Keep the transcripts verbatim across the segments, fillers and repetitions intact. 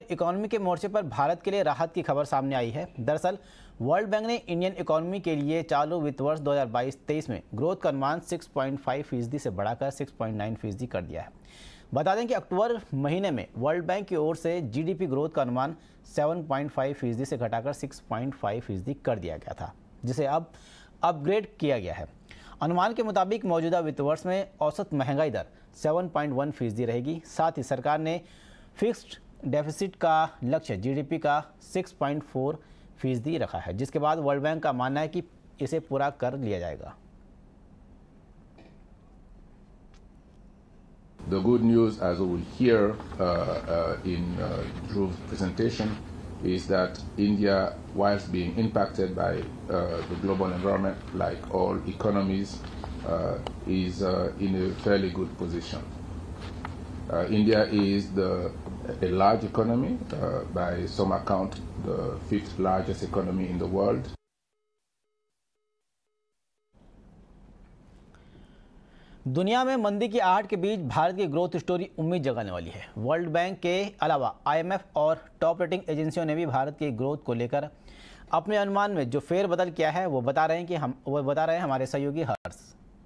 Economy के मोर्चे पर भारत के लिए राहत की खबर सामने आई है। दरअसल वर्ल्ड बैंक ने इंडियन इकोनॉमी के लिए चालू वित्त वर्ष दो हज़ार बाईस तेईस में ग्रोथ का अनुमान छह पॉइंट पाँच फीसदी से बढ़ाकर छह पॉइंट नौ फीसदी कर दिया है। बता दें कि अक्टूबर महीने में वर्ल्ड बैंक की ओर से जीडीपी ग्रोथ का अनुमान सात पॉइंट पाँच फीसदी से घटाकर छह पॉइंट पाँच फीसदी कर दिया गया था, जिसे अब अपग्रेड किया गया है। अनुमान के मुताबिक मौजूदा वित्त वर्ष में औसत महंगाई दर सात पॉइंट एक फीसदी रहेगी। साथ ही सरकार ने फिक्स्ड डेफिसिट का लक्ष्य जीडीपी का छह पॉइंट चार फीसदी रखा है, जिसके बाद वर्ल्ड बैंक का मानना है कि इसे पूरा कर लिया जाएगा। The good news, as we will hear uh, uh, in uh, Dhruv's presentation, is that India, whilst being impacted by uh, the global environment, like all economies, uh, is uh, in a fairly good position. Uh, India is the, a large economy, uh, by some account, the fifth largest economy in the world. दुनिया में मंदी की आहट के बीच भारत की growth story उम्मीद जगाने वाली है। वर्ल्ड बैंक के अलावा आईएमएफ और टॉप रेटिंग एजेंसियों ने भी भारत की ग्रोथ को लेकर अपने अनुमान में जो फेरबदल किया है वो बता रहे हैं कि हम वो बता रहे हैं हमारे सहयोगी हर्ष।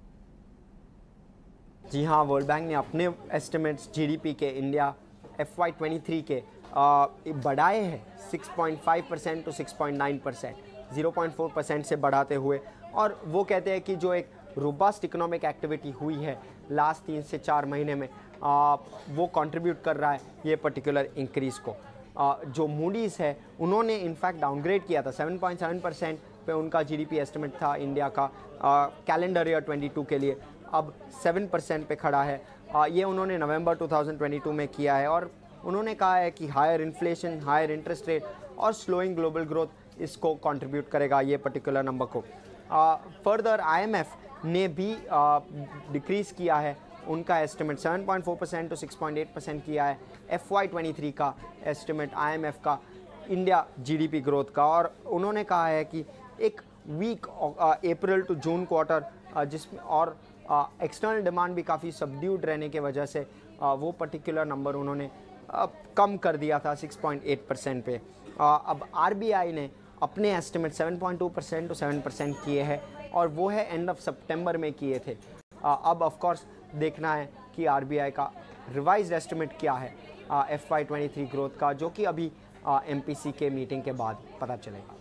जी हाँ, वर्ल्ड बैंक ने अपने एस्टिमेट्स जीडीपी के India F Y twenty three के आ, बढ़ाए हैं छह पॉइंट पाँच परसेंट टू छह पॉइंट नौ परसेंट, ज़ीरो पॉइंट चार परसेंट से बढ़ाते हुए। और वो कहते हैं कि जो एक रोबस्ट इकोनॉमिक एक्टिविटी हुई है लास्ट तीन से चार महीने में, आ, वो कंट्रीब्यूट कर रहा है ये पर्टिकुलर इंक्रीज़ को। आ, जो मूडीज़ है उन्होंने इनफैक्ट डाउनग्रेड किया था, सात पॉइंट सात परसेंट पे उनका जीडीपी एस्टिमेट था इंडिया का कैलेंडर ईयर बाईस के लिए, अब सात परसेंट पे खड़ा है। आ, ये उन्होंने नवंबर दो हज़ार बाईस में किया है और उन्होंने कहा है कि higher inflation, higher interest rate और स्लोइंग ग्लोबल ग्रोथ इसको कंट्रीब्यूट करेगा ये पर्टिकुलर नंबर को। फर्दर आईएमएफ ने भी डिक्रीज़ किया है उनका एस्टिमेट, सात पॉइंट चार परसेंट टू छह पॉइंट आठ परसेंट किया है एफ वाई ट्वेंटी थ्री का एस्टिमेट आईएमएफ का इंडिया जीडीपी ग्रोथ का। और उन्होंने कहा है कि एक week April to June quarter जिसमें और एक्सटर्नल डिमांड भी काफ़ी सबड्यूड रहने के वजह से आ, वो पर्टिकुलर नंबर उन्होंने आ, कम कर दिया था छह पॉइंट आठ परसेंट पे। आ, अब आरबीआई ने अपने एस्टिमेट सात पॉइंट दो परसेंट टू सात परसेंट किए हैं और वो है एंड ऑफ सितंबर में किए थे। आ, अब ऑफ कोर्स देखना है कि आरबीआई का रिवाइज्ड एस्टिमेट क्या है F Y twenty three growth का, जो कि अभी एमपीसी के मीटिंग के बाद पता चलेगा।